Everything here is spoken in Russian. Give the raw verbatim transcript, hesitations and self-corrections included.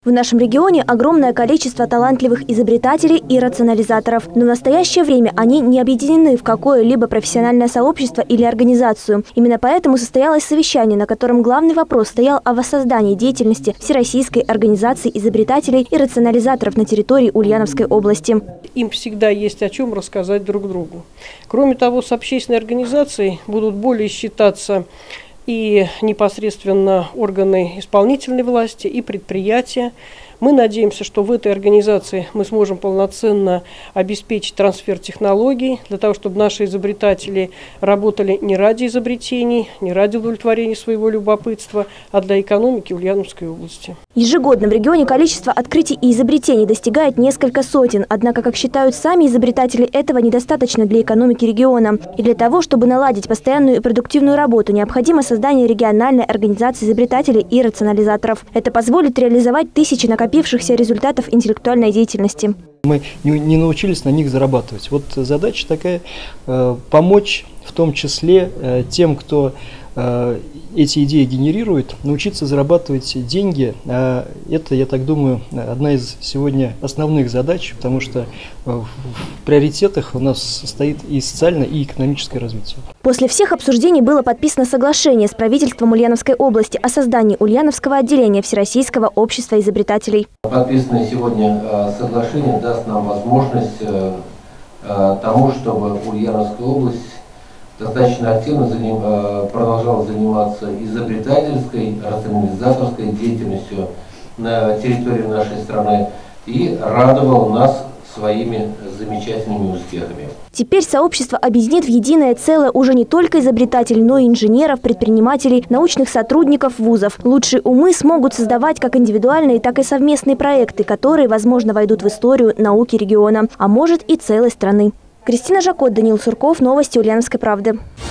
В нашем регионе огромное количество талантливых изобретателей и рационализаторов. Но в настоящее время они не объединены в какое-либо профессиональное сообщество или организацию. Именно поэтому состоялось совещание, на котором главный вопрос стоял о воссоздании деятельности Всероссийской организации изобретателей и рационализаторов на территории Ульяновской области. Им всегда есть о чем рассказать друг другу. Кроме того, с общественной организацией будут более считаться и непосредственно органы исполнительной власти, и предприятия. Мы надеемся, что в этой организации мы сможем полноценно обеспечить трансфер технологий, для того, чтобы наши изобретатели работали не ради изобретений, не ради удовлетворения своего любопытства, а для экономики Ульяновской области. Ежегодно в регионе количество открытий и изобретений достигает несколько сотен. Однако, как считают сами изобретатели, этого недостаточно для экономики региона. И для того, чтобы наладить постоянную и продуктивную работу, необходимо создание региональной организации изобретателей и рационализаторов. Это позволит реализовать тысячи накоплений результатов интеллектуальной деятельности. Мы не научились на них зарабатывать. Вот задача такая э, – помочь в том числе э, тем, кто э, эти идеи генерирует, научиться зарабатывать деньги. А это, я так думаю, одна из сегодня основных задач, потому что в приоритетах у нас состоит и социальное, и экономическое развитие. После всех обсуждений было подписано соглашение с правительством Ульяновской области о создании Ульяновского отделения Всероссийского общества изобретателей. Подписанное сегодня соглашение даст нам возможность тому, чтобы Ульяновская область достаточно активно заним, продолжала заниматься изобретательской, рационализаторской деятельностью на территории нашей страны и радовала нас своими замечательными успехами. Теперь сообщество объединит в единое целое уже не только изобретателей, но и инженеров, предпринимателей, научных сотрудников вузов. Лучшие умы смогут создавать как индивидуальные, так и совместные проекты, которые, возможно, войдут в историю науки региона, а может и целой страны. Кристина Жакот, Даниил Сурков, новости Ульяновской правды.